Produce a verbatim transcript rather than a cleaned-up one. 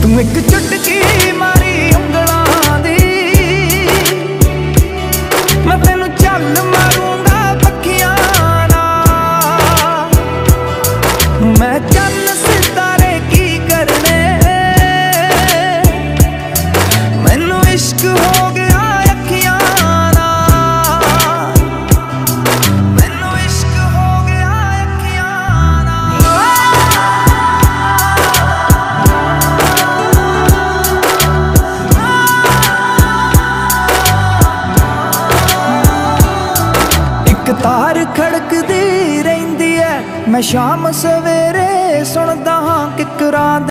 तू एक चुटकी मारी उंगलां दी, मैं तेनू चल मारूंगा पक्खियां नाल। मैं चन्न सितारे की करने, मैनू इश्क हो गया अखियां नाल, मैनू इश्क हो गया अखियां नाल। एक तार खड़कदी रहिंदी है, मैं शाम सवेरे सुनदा हां किकरां।